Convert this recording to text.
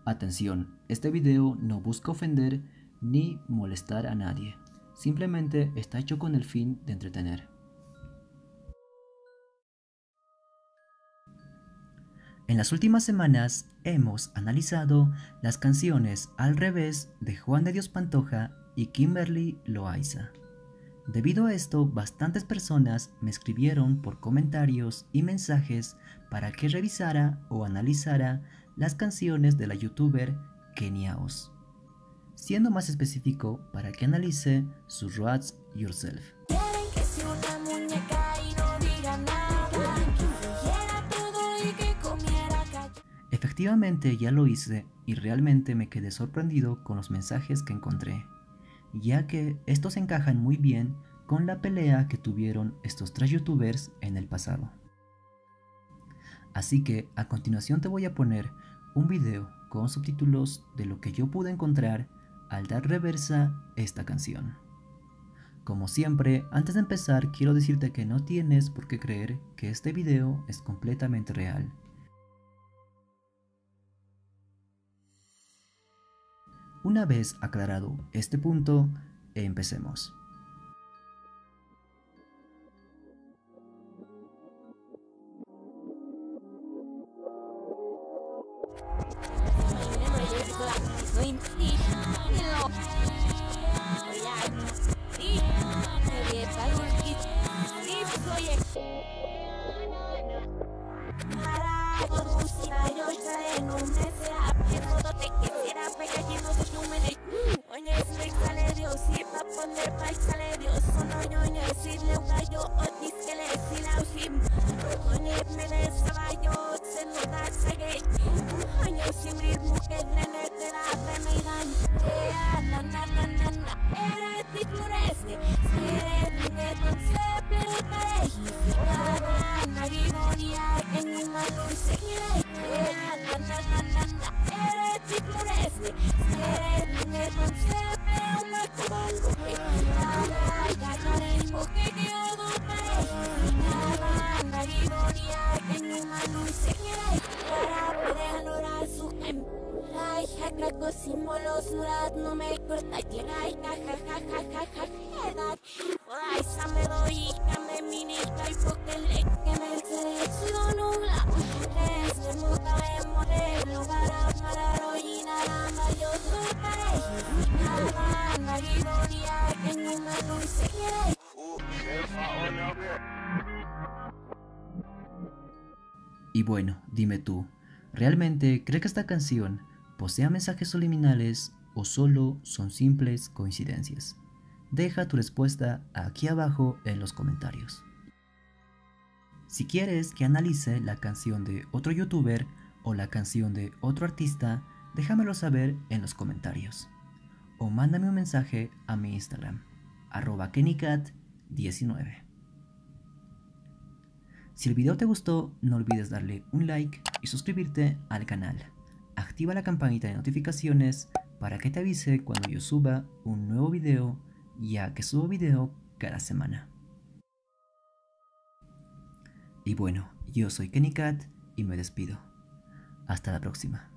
Atención, este video no busca ofender ni molestar a nadie, simplemente está hecho con el fin de entretener. En las últimas semanas hemos analizado las canciones Al Revés de Juan de Dios Pantoja y Kimberly Loaiza. Debido a esto, bastantes personas me escribieron por comentarios y mensajes para que revisara o analizara las canciones de la youtuber Kenia Oz, siendo más específico para que analice su Roast Yourself. Efectivamente ya lo hice y realmente me quedé sorprendido con los mensajes que encontré, ya que estos encajan muy bien con la pelea que tuvieron estos tres youtubers en el pasado. Así que a continuación te voy a poner un video con subtítulos de lo que yo pude encontrar al dar reversa esta canción. Como siempre, antes de empezar quiero decirte que no tienes por qué creer que este video es completamente real. Una vez aclarado este punto, empecemos. Símbolos nurat no me corta llega y jajajajajaja me doy me minita y porque le que me selecciono nubla es de muta de modelo para roina la mayor sorpresa nada maridonia que no me lo enseñaré. Y bueno, dime tú, ¿realmente crees que esta canción posea mensajes subliminales o solo son simples coincidencias? Deja tu respuesta aquí abajo en los comentarios. Si quieres que analice la canción de otro youtuber o la canción de otro artista, déjamelo saber en los comentarios. O mándame un mensaje a mi Instagram, @kennycat19. Si el video te gustó, no olvides darle un like y suscribirte al canal. Activa la campanita de notificaciones para que te avise cuando yo suba un nuevo video, ya que subo video cada semana. Y bueno, yo soy KennyCat y me despido. Hasta la próxima.